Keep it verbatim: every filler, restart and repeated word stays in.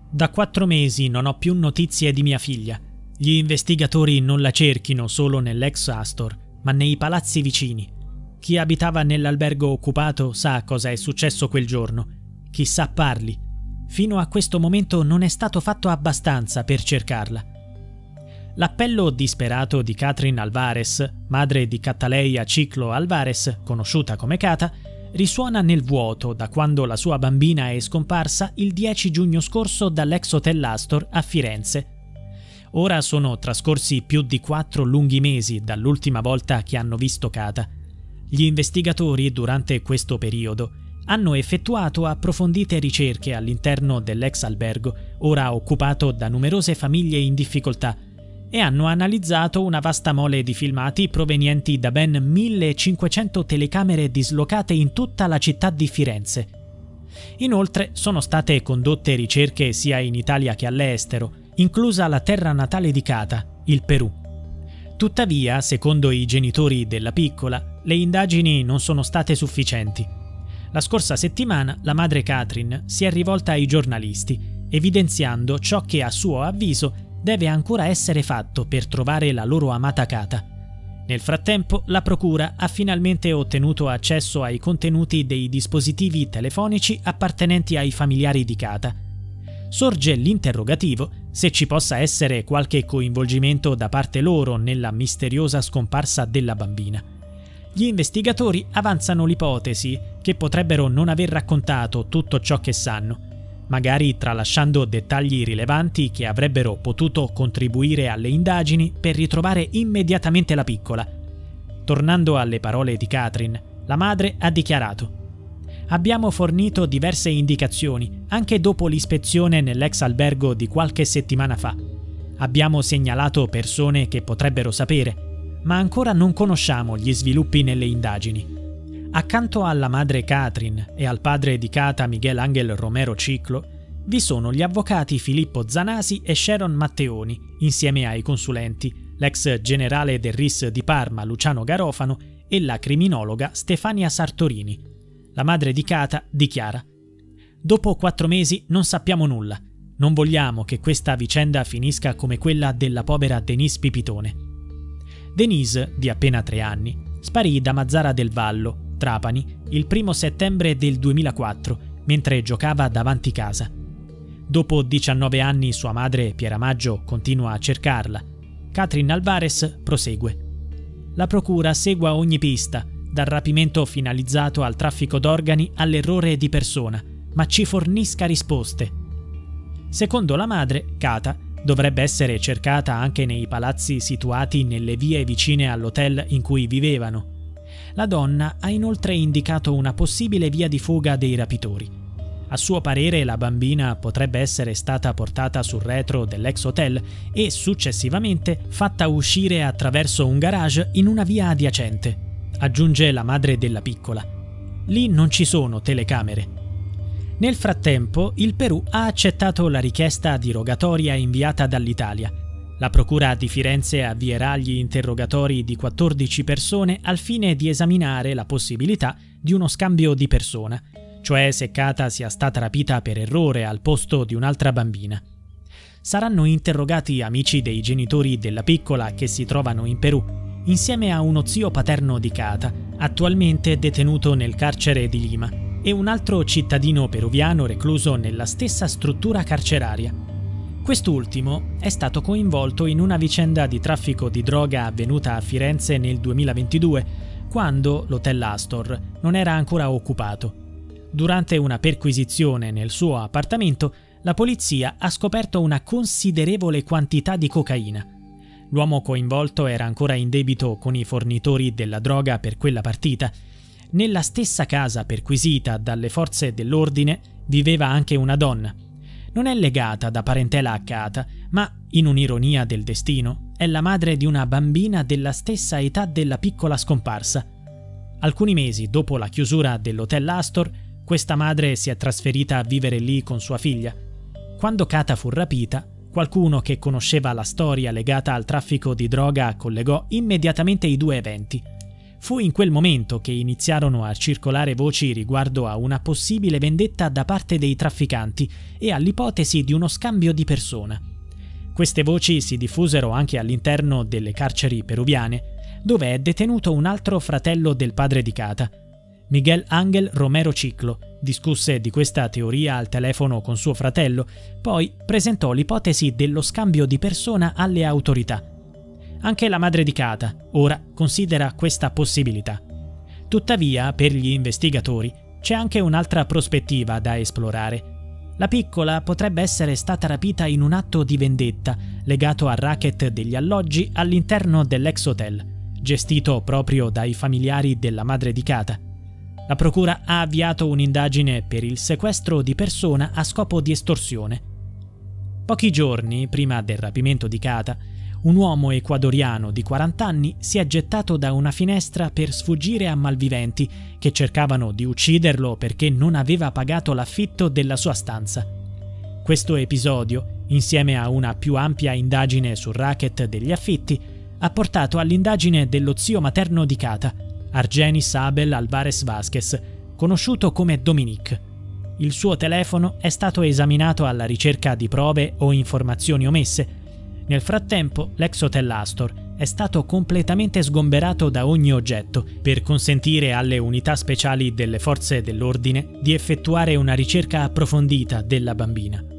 Da quattro mesi non ho più notizie di mia figlia. Gli investigatori non la cerchino solo nell'ex Astor, ma nei palazzi vicini. Chi abitava nell'albergo occupato sa cosa è successo quel giorno. Chissà parli. Fino a questo momento non è stato fatto abbastanza per cercarla. L'appello disperato di Catherine Alvarez, madre di Cataleya Ciclo Alvarez, conosciuta come Cata, risuona nel vuoto da quando la sua bambina è scomparsa il dieci giugno scorso dall'ex Hotel Astor a Firenze. Ora sono trascorsi più di quattro lunghi mesi dall'ultima volta che hanno visto Cata. Gli investigatori, durante questo periodo, hanno effettuato approfondite ricerche all'interno dell'ex albergo, ora occupato da numerose famiglie in difficoltà, e hanno analizzato una vasta mole di filmati provenienti da ben millecinquecento telecamere dislocate in tutta la città di Firenze. Inoltre sono state condotte ricerche sia in Italia che all'estero, inclusa la terra natale di Cata, il Perù. Tuttavia, secondo i genitori della piccola, le indagini non sono state sufficienti. La scorsa settimana la madre Catherine si è rivolta ai giornalisti, evidenziando ciò che a suo avviso deve ancora essere fatto per trovare la loro amata Cata. Nel frattempo, la procura ha finalmente ottenuto accesso ai contenuti dei dispositivi telefonici appartenenti ai familiari di Cata. Sorge l'interrogativo se ci possa essere qualche coinvolgimento da parte loro nella misteriosa scomparsa della bambina. Gli investigatori avanzano l'ipotesi che potrebbero non aver raccontato tutto ciò che sanno, magari tralasciando dettagli rilevanti che avrebbero potuto contribuire alle indagini per ritrovare immediatamente la piccola. Tornando alle parole di Catherine, la madre ha dichiarato: «Abbiamo fornito diverse indicazioni, anche dopo l'ispezione nell'ex albergo di qualche settimana fa. Abbiamo segnalato persone che potrebbero sapere, ma ancora non conosciamo gli sviluppi nelle indagini». Accanto alla madre Catherine e al padre di Cata Miguel Angel Romero Ciclo, vi sono gli avvocati Filippo Zanasi e Sharon Matteoni, insieme ai consulenti, l'ex generale del R I S di Parma Luciano Garofano e la criminologa Stefania Sartorini. La madre di Cata dichiara: «Dopo quattro mesi non sappiamo nulla. Non vogliamo che questa vicenda finisca come quella della povera Denise Pipitone». Denise, di appena tre anni, sparì da Mazzara del Vallo, Trapani, il primo settembre del duemilaquattro, mentre giocava davanti casa. Dopo diciannove anni sua madre, Piera Maggio, continua a cercarla. Catherine Alvarez prosegue: «La procura segua ogni pista, dal rapimento finalizzato al traffico d'organi all'errore di persona, ma ci fornisca risposte». Secondo la madre, Cata dovrebbe essere cercata anche nei palazzi situati nelle vie vicine all'hotel in cui vivevano. La donna ha inoltre indicato una possibile via di fuga dei rapitori. A suo parere la bambina potrebbe essere stata portata sul retro dell'ex hotel e successivamente fatta uscire attraverso un garage in una via adiacente, aggiunge la madre della piccola. Lì non ci sono telecamere. Nel frattempo il Perù ha accettato la richiesta di rogatoria inviata dall'Italia. La procura di Firenze avvierà gli interrogatori di quattordici persone al fine di esaminare la possibilità di uno scambio di persona, cioè se Cata sia stata rapita per errore al posto di un'altra bambina. Saranno interrogati amici dei genitori della piccola che si trovano in Perù, insieme a uno zio paterno di Cata, attualmente detenuto nel carcere di Lima, e un altro cittadino peruviano recluso nella stessa struttura carceraria. Quest'ultimo è stato coinvolto in una vicenda di traffico di droga avvenuta a Firenze nel duemilaventidue, quando l'Hotel Astor non era ancora occupato. Durante una perquisizione nel suo appartamento, la polizia ha scoperto una considerevole quantità di cocaina. L'uomo coinvolto era ancora in debito con i fornitori della droga per quella partita. Nella stessa casa perquisita dalle forze dell'ordine viveva anche una donna. Non è legata da parentela a Cata, ma, in un'ironia del destino, è la madre di una bambina della stessa età della piccola scomparsa. Alcuni mesi dopo la chiusura dell'Hotel Astor, questa madre si è trasferita a vivere lì con sua figlia. Quando Cata fu rapita, qualcuno che conosceva la storia legata al traffico di droga collegò immediatamente i due eventi. Fu in quel momento che iniziarono a circolare voci riguardo a una possibile vendetta da parte dei trafficanti e all'ipotesi di uno scambio di persona. Queste voci si diffusero anche all'interno delle carceri peruviane, dove è detenuto un altro fratello del padre di Cata. Miguel Ángel Romero Ciclo discusse di questa teoria al telefono con suo fratello, poi presentò l'ipotesi dello scambio di persona alle autorità. Anche la madre di Cata ora considera questa possibilità. Tuttavia, per gli investigatori, c'è anche un'altra prospettiva da esplorare. La piccola potrebbe essere stata rapita in un atto di vendetta legato al racket degli alloggi all'interno dell'ex hotel, gestito proprio dai familiari della madre di Cata. La procura ha avviato un'indagine per il sequestro di persona a scopo di estorsione. Pochi giorni prima del rapimento di Cata, un uomo ecuadoriano di quaranta anni si è gettato da una finestra per sfuggire a malviventi che cercavano di ucciderlo perché non aveva pagato l'affitto della sua stanza. Questo episodio, insieme a una più ampia indagine sul racket degli affitti, ha portato all'indagine dello zio materno di Cata, Argenis Abel Alvarez Vázquez, conosciuto come Dominique. Il suo telefono è stato esaminato alla ricerca di prove o informazioni omesse. Nel frattempo, l'ex Hotel Astor è stato completamente sgomberato da ogni oggetto per consentire alle unità speciali delle forze dell'ordine di effettuare una ricerca approfondita della bambina.